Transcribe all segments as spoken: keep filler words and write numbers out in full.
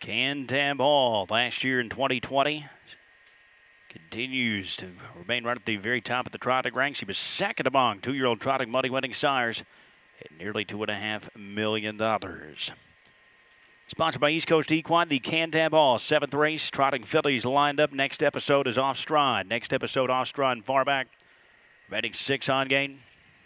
Can-Tam Ball last year in twenty twenty. Continues to remain right at the very top of the trotting ranks. He was second among two-year-old trotting money-winning sires at nearly two and a half million dollars. Sponsored by East Coast Equine, the Can-Tam Ball seventh race. Trotting fillies lined up. Next episode is Off Stride. Next episode, Off Stride and far back. Betting six on gain.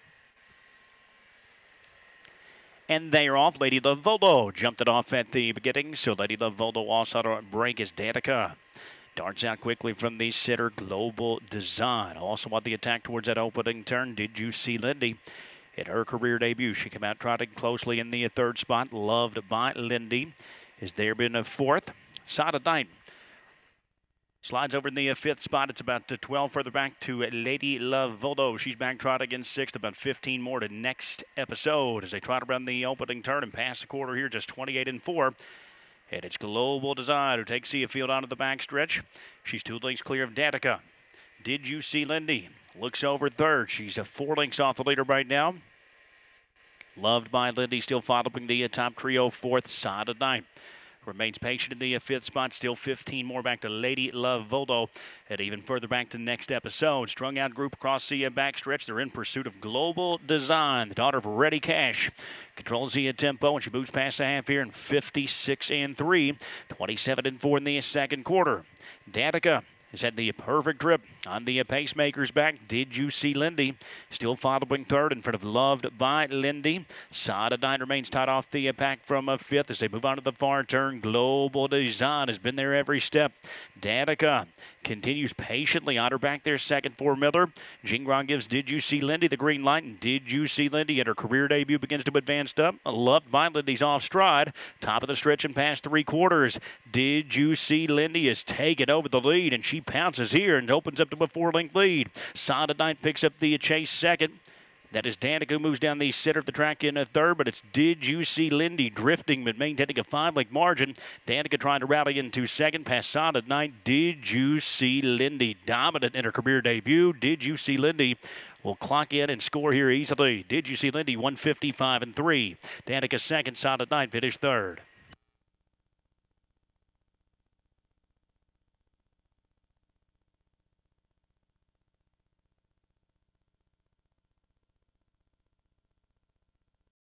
And they are off. Lady Love Voldo jumped it off at the beginning. So Lady Love Voldo also on break is Danica. Darts out quickly from the sitter, Global Design. Also on the attack towards that opening turn, Did You See Lindy? In her career debut, she came out trotting closely in the third spot. Loved by Lindy. Has there been a fourth? Sada Knight slides over in the fifth spot. It's about twelve further back to Lady Love Voldo. She's back trotting in sixth. About fifteen more to next episode as they trot around the opening turn and pass the quarter here, just twenty-eight and four. And it's Global Design who takes the field onto the backstretch. She's two lengths clear of Danica. Did You See Lindy? Looks over third. She's a four lengths off the leader right now. Loved by Lindy, still following the top trio, fourth, Sada Knight. Remains patient in the fifth spot, still fifteen more back to Lady Love Voldo. And even further back to next episode. Strung out group across the backstretch. They're in pursuit of Global Design, the daughter of Ready Cash. Controls the tempo, and she moves past the half here in fifty-six and three. twenty-seven and four in the second quarter. Danica has had the perfect trip on the pacemaker's back. Did You See Lindy? Still following third in front of Loved by Lindy. Sada Knight remains tied off the pack from a fifth as they move on to the far turn. Global Design has been there every step. Danica continues patiently on her back there, second for Miller. Jingron gives Did You See Lindy the green light, and Did You See Lindy at her career debut begins to advance up. Loved by Lindy's off stride. Top of the stretch and past three quarters. Did You See Lindy is taking over the lead, and she pounces here and opens up to a four-length lead. Sada Knight picks up the chase second. That is Danica who moves down the center of the track in a third, but it's Did You See Lindy drifting but maintaining a five-length margin. Danica trying to rally into second past Sada Knight. Did You See Lindy? Dominant in her career debut. Did You See Lindy will clock in and score here easily. Did You See Lindy one fifty-five and three. Danica second, Sada Knight finished third.